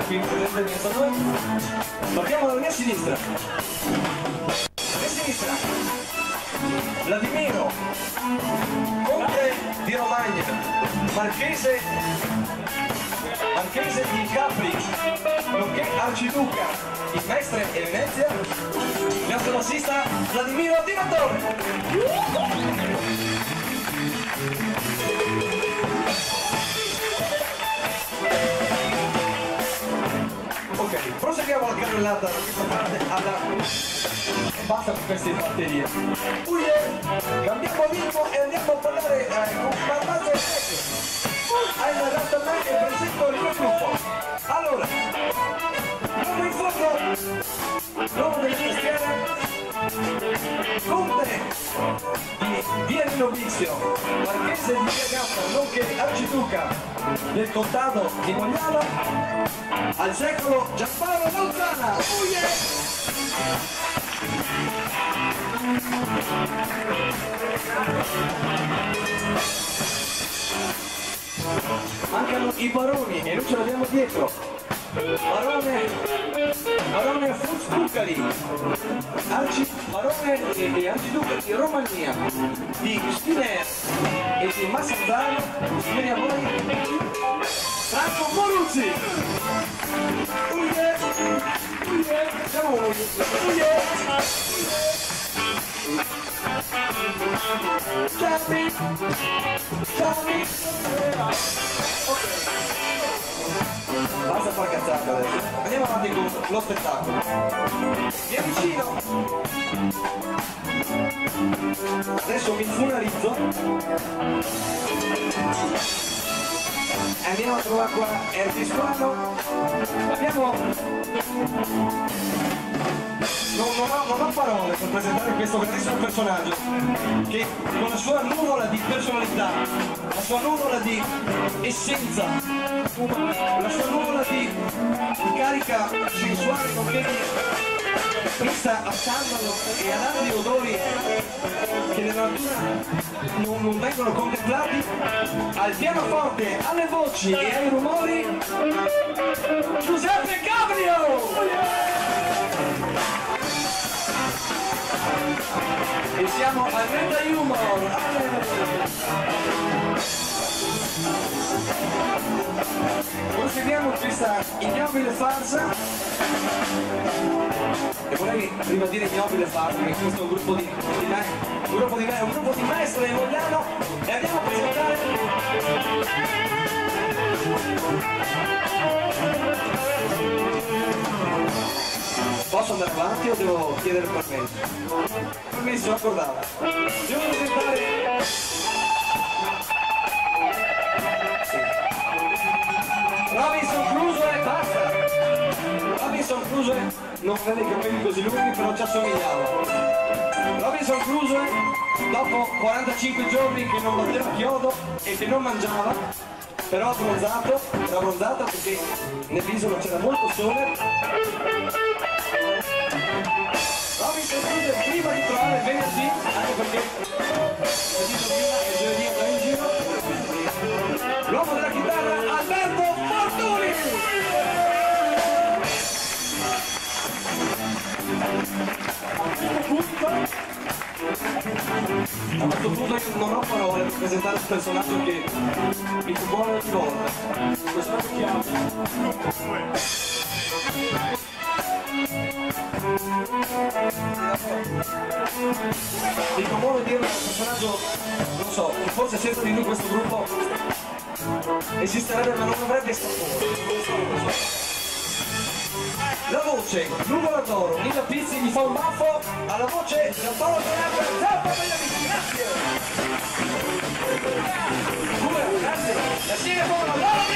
qui presente dietro a noi. Partiamo dalla mia sinistra. Mia sinistra, Vladimiro, conte di Romagna, marchese di Capri, nonché arciduca di Mestre e Venezia, il nostro bassista Vladimiro Di Mattore. Ok, proseguiamo la carrellata da questa parte e basta con queste batterie. Cambiamo ritmo e andiamo a parlare con Barbazzo e Secco. Esattamente presento il mio gruppo. Allora, l'uomo in fondo, l'uomo del mestiere, conte di Via Novizio, marchese di Via Gatta, nonché arciduca del contado di Mogliano, al secolo Giampaolo Mauzana. Mancano i baroni e noi ce l'abbiamo dietro. Barone Fuz Cuccari, barone e arciduca di Romania, di Spiner e di Massanzano. Vieni a voi Franco Moruzzi. Siamo basta far cazzate adesso. Andiamo avanti con lo spettacolo. Vieni vicino. Adesso mi funarizzo. Andiamo a trovare qua Ertisquano. Non ho parole per presentare questo grandissimo personaggio che con la sua nuvola di personalità, la sua nuvola di essenza, la sua nuvola di carica sensuale, nonché di pista a sandalo e ad altri odori che nella natura non vengono contemplati, al pianoforte, alle voci e ai rumori, Giuseppe Cabrio! E siamo al Meta Humor. Proseguiamo questa ignobile farsa e vorrei ribadire ignobile farsa perché questo è un gruppo di maestro di Mogliano e andiamo a presentare posso andare avanti o devo chiedere permesso? Permesso, accordato. Devo presentare Robinson Crusoe, basta! Robinson Crusoe non aveva i capelli così lunghi, però ci assomigliava. Robinson Crusoe, dopo 45 giorni che non batteva chiodo e che non mangiava, però era abbronzato perché nell'isola c'era molto sole. Robinson Crusoe prima di trovare venerdì, anche perché venerdì prima e giovedì andava in giro, l'uomo della chitarra Alberto Fortuni! A questo punto io non ho parole per presentare un personaggio che mi fu buono ogni volta. Un personaggio chiaro. Dico buono dire un personaggio, non so, che forse senza di lui questo gruppo esisterebbe ma non avrebbe sapore. La voce, Nuvola d'Oro, Nina Pizzi gli fa un baffo, alla voce Giampaolo Zanacca, Zappa, bella amici, grazie! Grazie! La sigla buona,